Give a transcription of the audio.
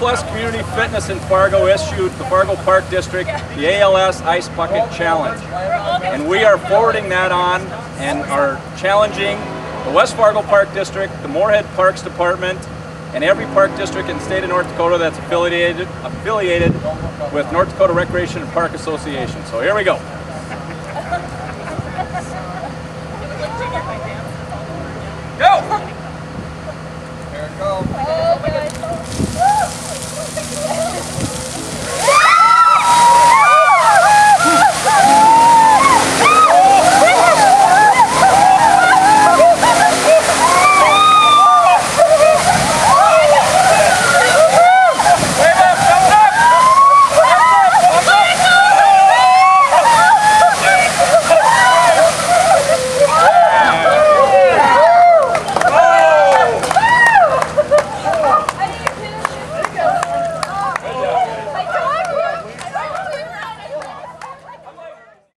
Surplus Community Fitness in Fargo issued the Fargo Park District the ALS Ice Bucket Challenge. And we are forwarding that on and are challenging the West Fargo Park District, the Moorhead Parks Department, and every park district in the state of North Dakota that's affiliated with North Dakota Recreation and Park Association. So here we go.